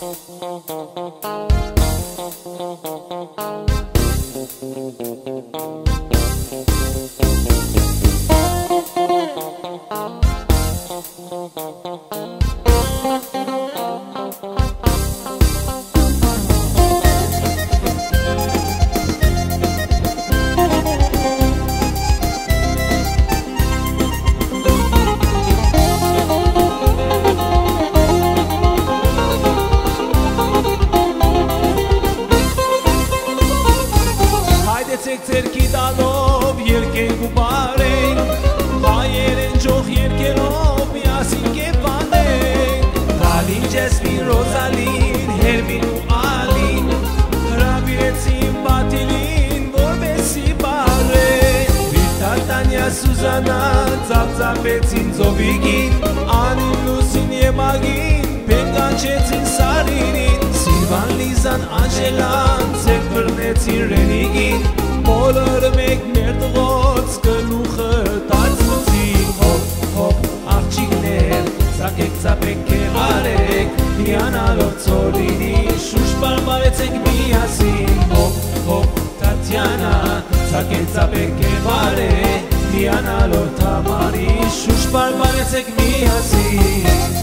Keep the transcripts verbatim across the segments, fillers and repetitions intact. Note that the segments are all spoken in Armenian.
Ցերքիդալով երկենք ու բարենք, հայերեն ջող երկելով միասին կեպանենք, Դալին, Ջեսմին, Ռոզալին, Հերմին ու Ալին, հրավիրեցին Բաթիլին, որպեսի բարեն, Վիթա, Տանյա, Սուզանա, ծափծափեցին Ծովիկին, Անին, Լուսին, Եմագին, փենկանչեցին Սարինին, Սիլվան, Լիզան, Անջելան, ցեկ բռնեցին Ռենիգին, Բոլորը մեկ մեր տղոց գլուխը տածուցին, Հոպ, հոպ, աղջիկներ, ծակեք, ծապեք, կեղարեք, Միանալով ծորինի, շուշ բարբարեցեք միասին, Հոպ, հոպ, Տատյանա, ծակեք, ծապեք, կեղարեք, Միանալով Թամարի, շուշ բարբարեցեք միասին,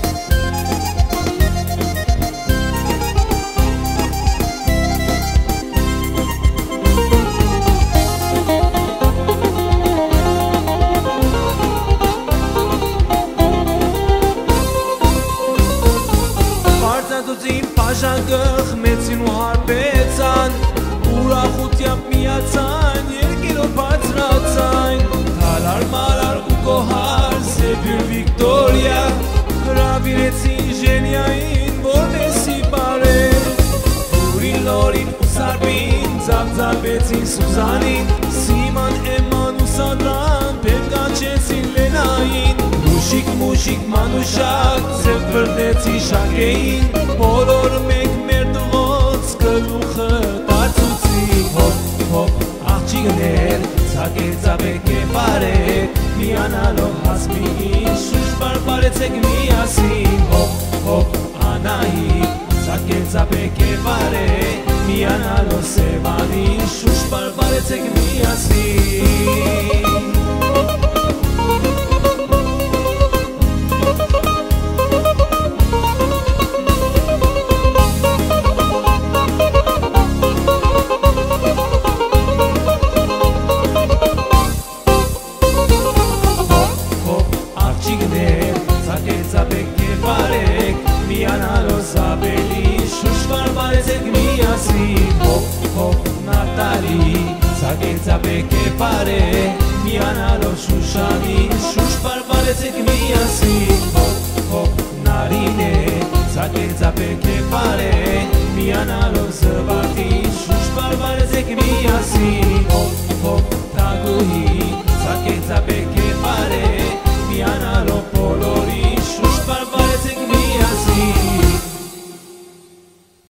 Դուծին պաժանգը խմեցին ու հարբեցան, ուրախությամբ միացան, երկիրով բացրացան, Թալար, մարար ու կոհար, Սեբյուր, Վիկտորիա, հրավիրեցին Ժենիային, որպեսի բարեն, Ուրին, Լորին ու Սարբին, ծափծափեցին Սուզանին, Սիման, Էման ու Սանդրան, փենկանչեցին Լենային, Մուշիկ, մուշիկ, մանուշակ, ձև բռնեցի Շակեին, Բոլոր մեկ մեր տղոց գլուխը տածուցի, Հոպ, հոպ, աղջիկներ, ծակեք, ծափեք, կեպարեք, Միանալով Հասմիին, շուշ բարբարեցեք միասին, Հոպ, հոպ, Անահիտ, ծակեք, ծափեք, կեպարեք, Միանալով Սևանին, շուշ բարբարեցեք միասին, Միանալով Զաբելի, շուշ բարբարեցեք միասին, Հոպ, հոպ, Նատալի, ծակեք, ծափեք, կեպարեք, Միանալով Շուշանին, շուշ բարբարեցեք միասին, Հոպ, հոպ, Նարինե, ծակեք, ծափեք, կեպարեք, Միանալով Զվարդին, շուշ բարբարեցեք միասին, Հոպ, հոպ, Թագուհի, ծակեք, ծափեք